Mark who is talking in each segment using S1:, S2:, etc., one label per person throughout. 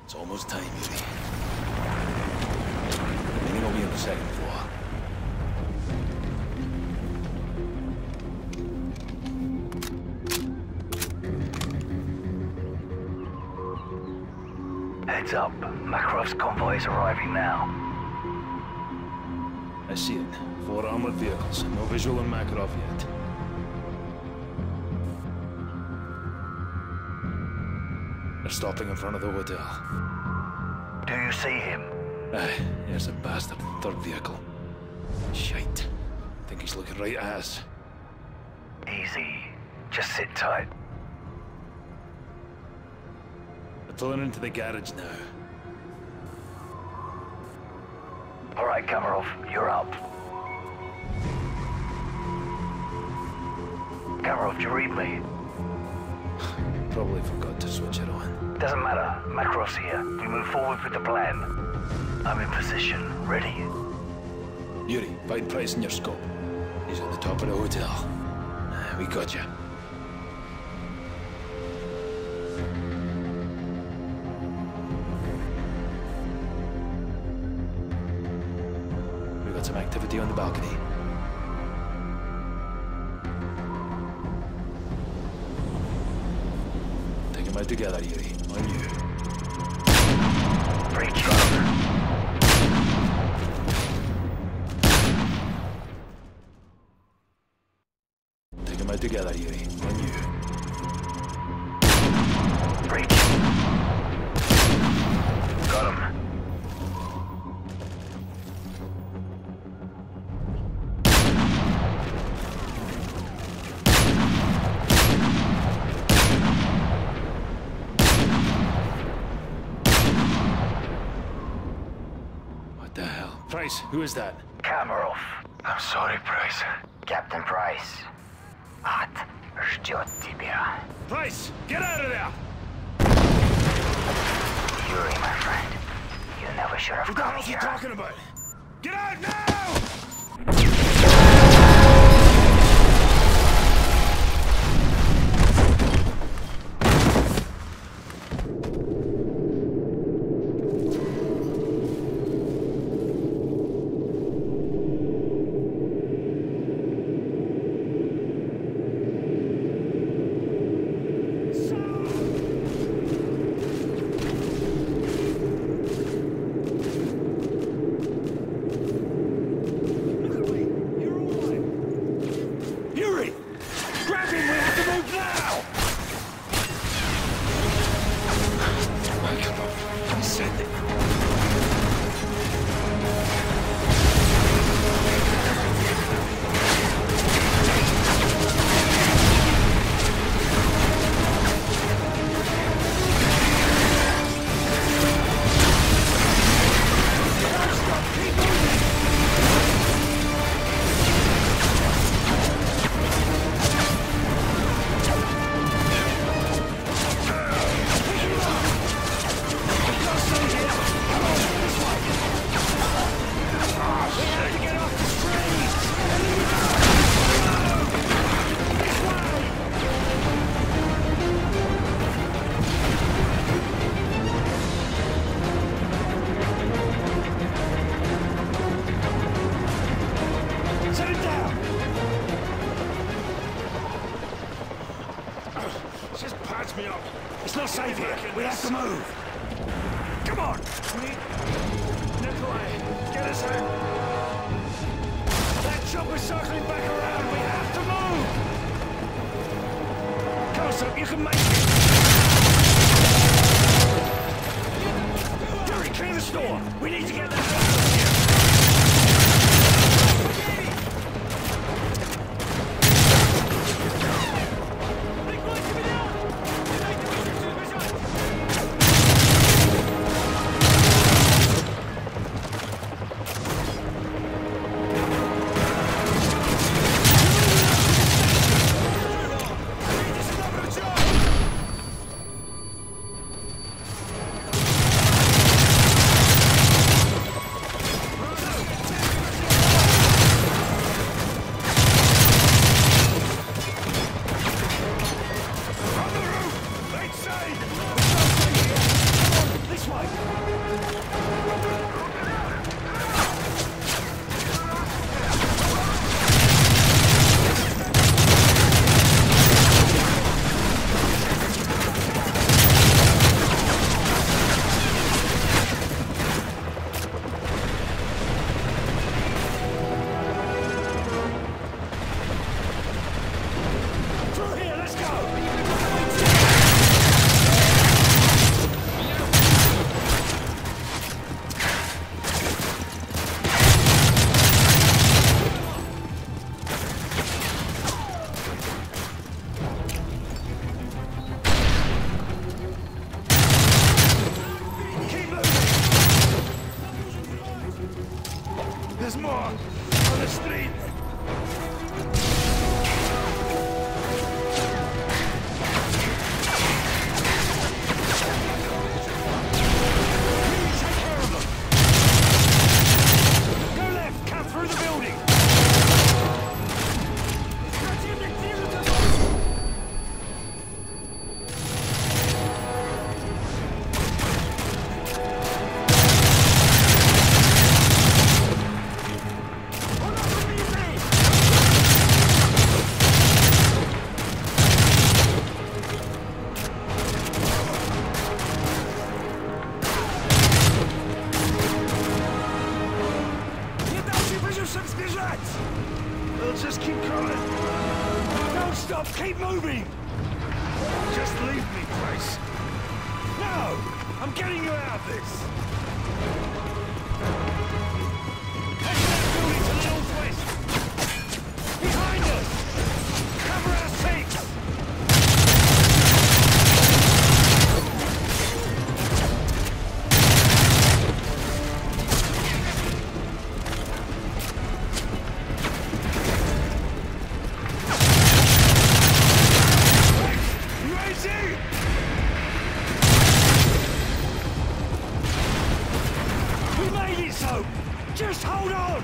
S1: It's almost time, Yuri. The meeting will be on the second floor.
S2: Heads up. Makarov's convoy is arriving now.
S1: I see it. 4 armored vehicles. No visual on Makarov yet. They're stopping in front of the hotel.
S2: Do you see him?
S1: Aye, here's a bastard. 3rd vehicle. Shite. Think he's looking right at us.
S2: Easy. Just sit tight.
S1: They're pulling into the garage now.
S2: All right, Kamarov, you're up. Kamarov, do you read me?
S1: Probably forgot to switch it on.
S2: Doesn't matter. Makarov's here. We move forward with the plan. I'm in position. Ready.
S1: Yuri, find Price in your scope. He's at the top of the hotel. We got you. We got some activity on the balcony. Take them out together, Yuri. On you.
S2: Breach over.
S1: Take them out together, Yuri. On you.
S2: Breach. Got him.
S1: What the hell? Price, who is that?
S2: Kamarov.
S3: I'm sorry, Price.
S2: Captain Price. Ад ждет тебя.
S1: Price, get out of there!
S2: Yuri, my friend. You never should have
S1: What the
S2: come
S1: hell's he
S2: here.
S1: talking about? Get out now! Me up. It's not safe here. We have to move. Come on. Nikolai, get us out. That chopper's circling back around. We have to move. Close up. You can make it. Yuri, clear the store. We need to get that out of here. There's more! On the street! We'll just keep coming. Don't stop, keep moving! Just leave me, Price. No! I'm getting you out of this! Head to that building to the northwest! Behind us! Cover our seats! Just hold on!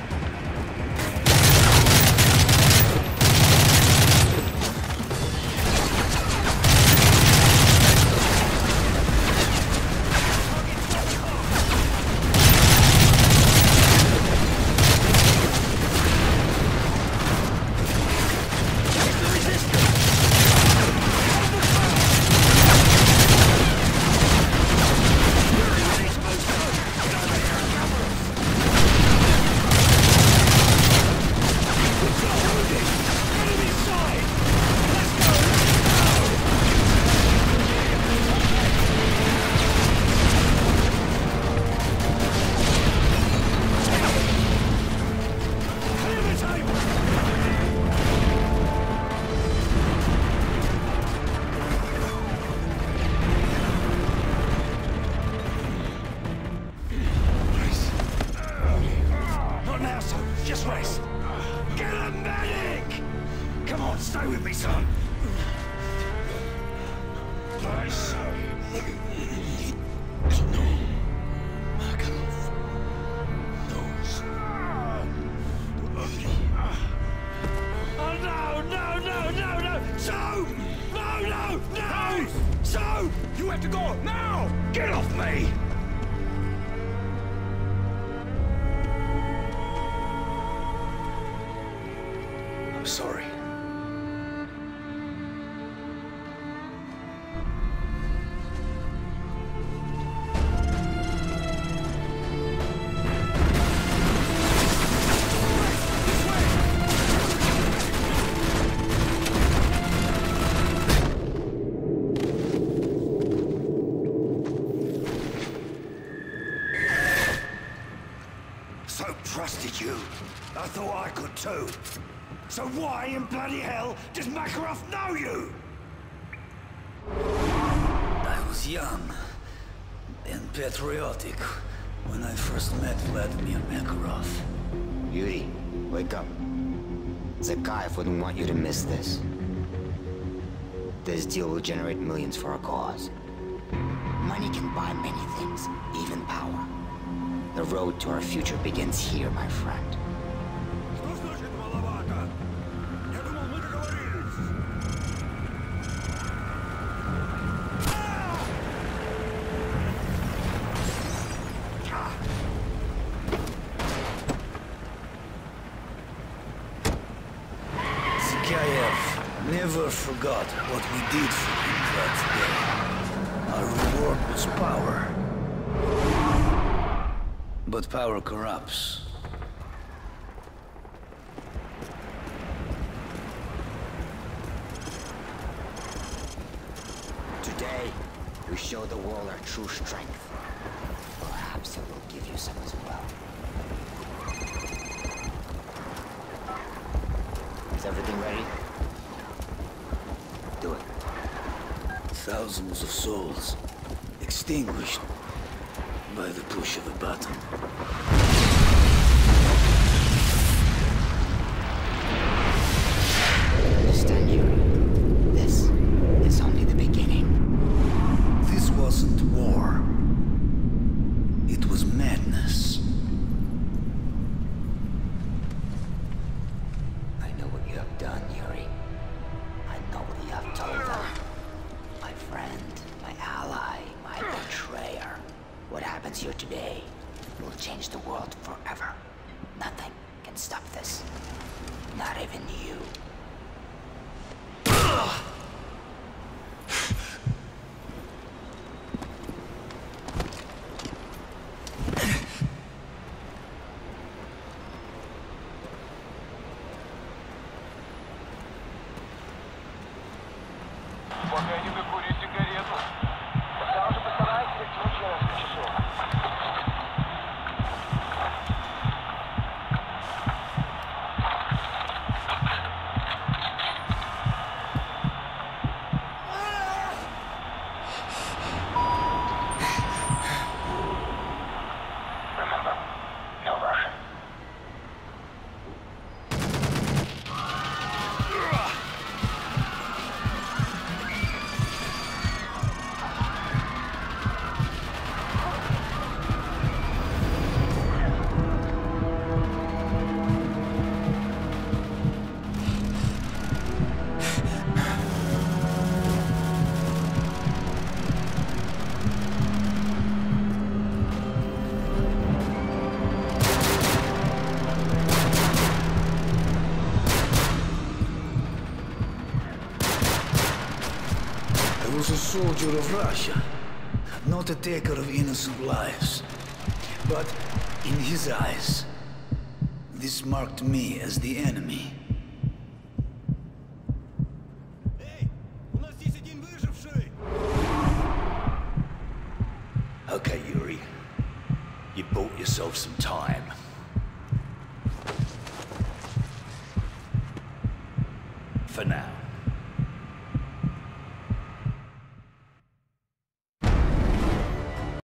S1: Just rest. Get a medic! Come on, stay with me, son. Price. No. Makarov knows. Oh no, no, no, no, no! So! No, no, no! So! You have to go now! Get off me! I'm sorry. So trusted you. I thought I could too. So why in bloody hell does Makarov know you?
S4: I was young and patriotic when I first met Vladimir Makarov.
S5: Yuri, wake up. Zakhaev wouldn't want you to miss this. This deal will generate millions for our cause. Money can buy many things, even power. The road to our future begins here, my friend.
S4: Zakhaev never forgot what we did for him that day. Our reward was power. But power corrupts.
S5: Today, we show the world our true strength. Perhaps it will give you some as well. Is everything ready? Do it.
S4: Thousands of souls extinguished by the push of a button.
S5: understand, Yuri. This is only the beginning.
S4: This wasn't war. It was madness.
S5: I know what you have done, Yuri. I know what you have told them. My friend, my ally, my betrayer. What happens here today will change the world forever. Nothing can stop this. Not even you.
S3: Погоди-ка курить сигарету. Тогда уже постарайся чуть через часов. Remember, no rushing.
S4: I was a soldier of Russia, not a taker of innocent lives. But in his eyes, this marked me as the enemy. Okay, Yuri. You bought yourself some time. For now.